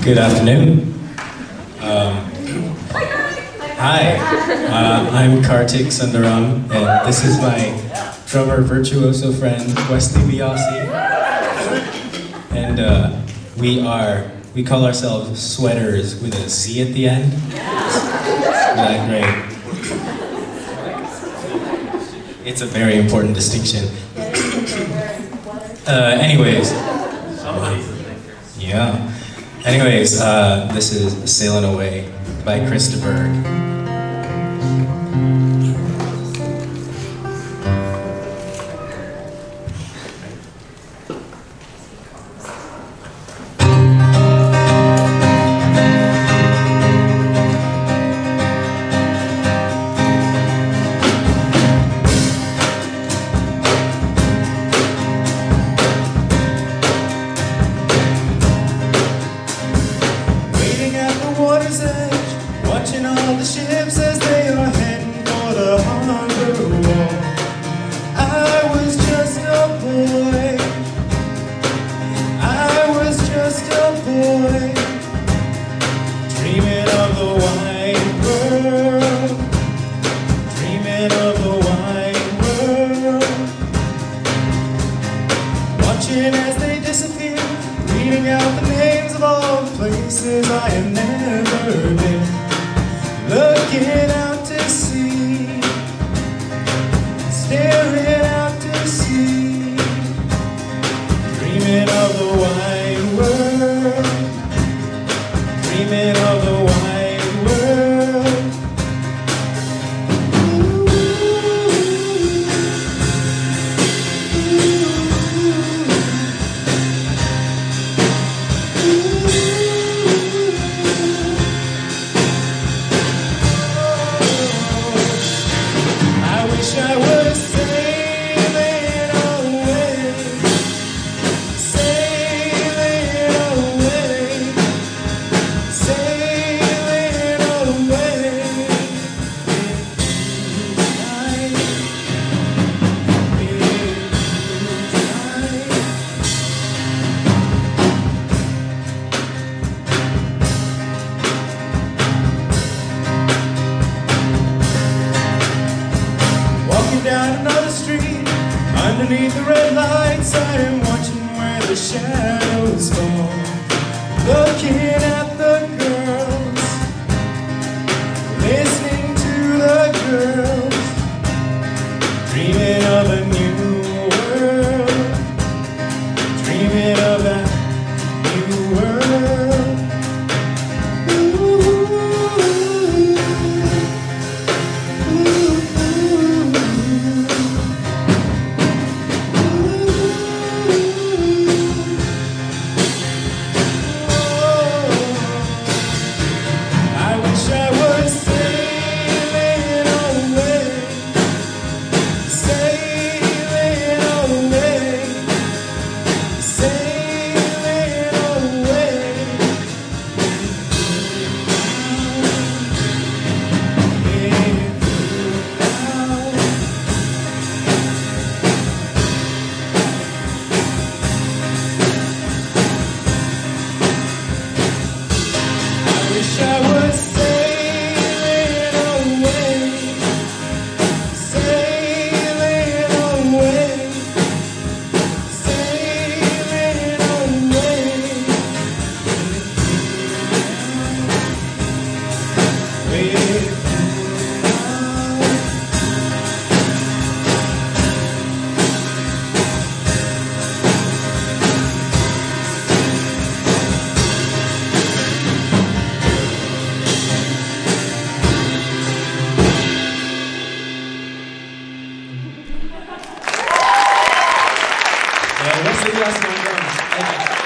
Good afternoon. Hi, I'm Kartik Sundaram, and this is my drummer virtuoso friend Wesley Biasi. And we call ourselves Sweaters with a Z at the end. Isn't that great? It's a very important distinction. Anyways, this is Sailing Away by DeBurgh. Watching all the ships as they are heading for the harbor wall. I was just a boy. I was just a boy, dreaming of the wide world, dreaming of the wide world. Watching as they disappear, reading out the names of all the places I have never been. Looking out to sea, staring out to sea, dreaming of the wide world, dreaming of the wide world. I was sailing away, sailing away, sailing away tonight, walking down another street, underneath the red lights, I am watching where the shadows fall. Looking at the girls, listening to the girls, dreaming of a new world, dreaming of that new world. Wesley, Sundaram.